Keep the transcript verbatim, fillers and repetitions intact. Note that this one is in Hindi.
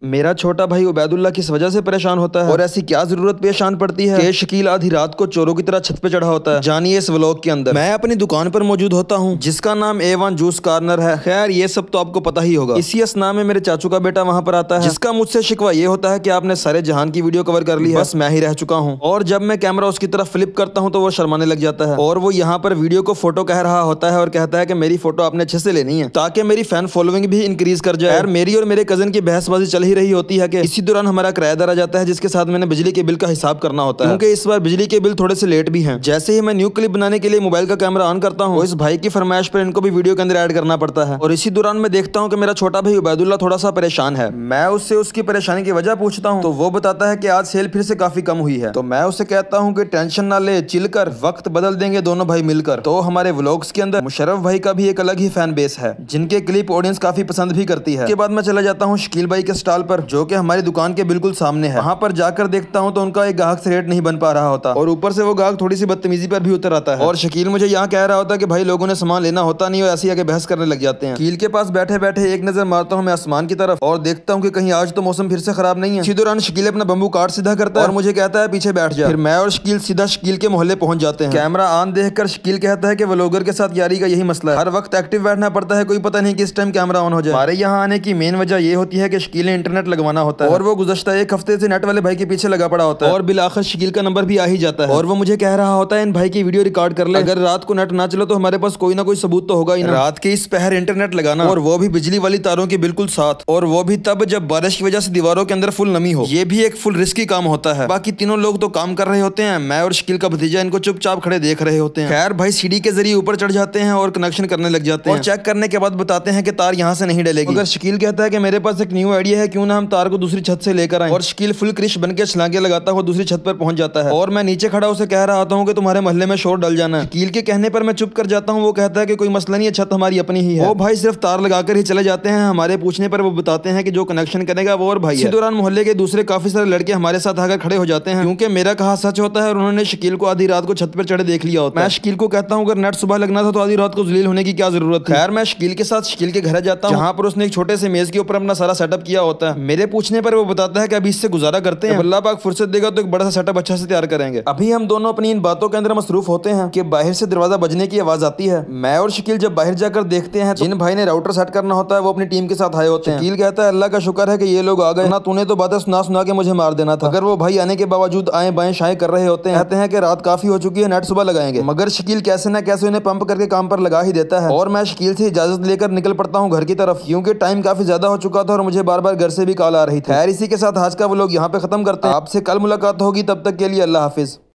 मेरा छोटा भाई उबैदुल्ला किस वजह से परेशान होता है और ऐसी क्या जरूरत पेश आन पड़ती है कि शकील आधी रात को चोरों की तरह छत पे चढ़ा होता है। जानिए इस व्लॉग के अंदर। मैं अपनी दुकान पर मौजूद होता हूँ जिसका नाम ए वन जूस कॉर्नर है। खैर ये सब तो आपको पता ही होगा। इसी असना में मेरे चाचू का बेटा वहाँ पर आता है जिसका मुझसे शिकवा ये होता है कि आपने सारे जहान की वीडियो कवर कर ली है, बस मैं ही रह चुका हूँ। और जब मैं कैमरा उसकी तरफ फ्लिप करता हूँ तो वो शर्माने लग जाता है और वो यहाँ पर वीडियो को फोटो कह रहा होता है और कहता है कि मेरी फोटो आपने अच्छे से लेनी है ताकि मेरी फैन फॉलोइंग भी इंक्रीज कर जाए। मेरी और मेरे कजन की बहसबाजी चल ही रही होती है कि इसी दौरान हमारा किराएदार आ जाता है जिसके साथ मैंने बिजली के बिल का हिसाब करना होता है क्योंकि इस बार बिजली के बिल थोड़े से लेट भी हैं। जैसे ही मैं न्यू क्लिप बनाने के लिए मोबाइल का कैमरा ऑन करता हूँ इस भाई की फरमाइश पर इनको भी वीडियो के अंदर ऐड करना पड़ता है। और इसी दौरान मैं देखता हूँ कि मेरा छोटा भाई उबैदुल्ला थोड़ा सा परेशान है। मैं उससे उसकी परेशानी की वजह पूछता हूँ तो वो बताता है कि आज सेल फिर से काफी कम हुई है। तो मैं उससे कहता हूँ कि टेंशन ना ले, चिल कर, वक्त बदल देंगे दोनों भाई मिलकर। तो हमारे व्लॉग्स के अंदर मुशर्रफ भाई का भी एक अलग ही फैन बेस है जिनके क्लिप ऑडियंस काफी पसंद भी करती है। उसके बाद मैं चला जाता हूँ शकील भाई के स्टॉल पर जो कि हमारी दुकान के बिल्कुल सामने है। वहाँ पर जाकर देखता हूँ तो उनका एक ग्राहक से रेट नहीं बन पा रहा होता और ऊपर से वो ग्राहक थोड़ी सी बदतमीजी पर भी उतर आता है। और शकील मुझे यहाँ कह रहा होता है कि भाई लोगों ने सामान लेना होता नहीं और ऐसे ही आगे बहस करने लग जाते हैं। शकील के पास बैठे बैठे एक नजर मारता हूँ मैं आसमान की तरफ और देखता हूँ कि कहीं आज तो मौसम फिर से खराब नहीं है। इसी दौरान शकील अपना बम्बू काट सीधा करता है और मुझे कहता है पीछे बैठ जा। फिर मैं और शकील सीधा शकील के मोहल्ले पहुंच जाते हैं। कैमरा ऑन देखकर शकील कहता है कि व्लॉगर के साथ यारी का यही मसला है, हर वक्त एक्टिव बैठना पड़ता है, कोई पता नहीं किस टाइम कैमरा ऑन हो जाए। हमारे यहाँ आने की मेन वजह ये होती है कि शकील ने इंटरनेट लगवाना होता है और वो गुज़श्ता एक हफ्ते से नेट वाले भाई के पीछे लगा पड़ा होता है और बिल आखिर शकील का नंबर भी आ ही जाता है और वो मुझे कह रहा होता है इन भाई की वीडियो रिकॉर्ड कर ले, अगर रात को नेट ना चलो तो हमारे पास कोई ना कोई सबूत तो होगा ही ना। रात के इस पहर इंटरनेट लगाना और वो भी बिजली वाली तारों के बिल्कुल साथ, और वो भी तब जब बारिश की वजह से दीवारों के अंदर फुल नमी हो, ये भी एक फुल रिस्की काम होता है। बाकी तीनों लोग तो काम कर रहे होते हैं, मैं और शकील का भतीजा इनको चुपचाप खड़े देख रहे होते हैं। खैर भाई सीढ़ी के जरिए ऊपर चढ़ जाते हैं और कनेक्शन करने लग जाते हैं और चेक करने के बाद बताते हैं कि तार यहाँ से नहीं डलेगी। अगर शकील कहता है कि मेरे पास एक न्यू आइडिया है, क्यों ना हम तार को दूसरी छत से लेकर आए। और शकील फुल क्रिश बन के छलांगे लगाता हुआ दूसरी छत पर पहुंच जाता है और मैं नीचे खड़ा उसे कह रहा होता हूँ कि तुम्हारे मोहल्ले में शोर डल जाना है। शकील के कहने पर मैं चुप कर जाता हूँ। वो कहता है कि कोई मसला नहीं है, छत हमारी अपनी ही है। वो भाई सिर्फ तार लगाकर ही चले जाते हैं। हमारे पूछने पर वो बताते हैं कि जो कनेक्शन करेगा वो और भाई है। इसी दौरान मोहल्ले के दूसरे काफी सारे लड़के हमारे साथ आकर खड़े हो जाते हैं क्योंकि मेरा कहा सच होता है और उन्होंने शकील को आधी रात को छत पर चढ़े देख लिया होता है। मैं शकील को कहता हूँ अगर नेट सुबह लगना था तो आधी रात को जलील होने की क्या जरूरत थी। खैर मैं शकील के साथ शकील के घर जाता हूँ जहाँ पर उसने एक छोटे से मेज के ऊपर अपना सारा सेटअप किया होता है। मेरे पूछने पर वो बताता है कि अभी इससे गुजारा करते हैं, अल्लाह पाक फुर्सत देगा तो एक बड़ा सा सेटअप अच्छा से तैयार करेंगे। अभी हम दोनों अपनी इन बातों के अंदर मसरूफ होते हैं कि बाहर से दरवाजा बजने की आवाज आती है। मैं और शकील जब बाहर जाकर देखते हैं जिन भाई ने राउटर सेट करना होता है वो अपनी टीम के साथ आए होते हैं। शकील कहता है अल्लाह का शुक्र है कि ये लोग आ गए, ना तूने तो बातें सुना सुना के मुझे मार देना था। अगर वो भाई आने के बावजूद आए बाएं शाएं कर रहे होते हैं, कहते हैं कि रात काफी हो चुकी है, नेट सुबह लगाएंगे। मगर शकील कैसे ना कैसे उन्हें पंप करके काम पर लगा ही देता है और मैं शकील से इजाजत लेकर निकल पड़ता हूँ घर की तरफ क्योंकि टाइम काफी ज्यादा हो चुका था और मुझे बार बार घर से भी कॉल आ रही थी। खैर इसी के साथ आज का वो लोग यहाँ पे खत्म करते हैं। आपसे कल मुलाकात होगी, तब तक के लिए अल्लाह हाफिज।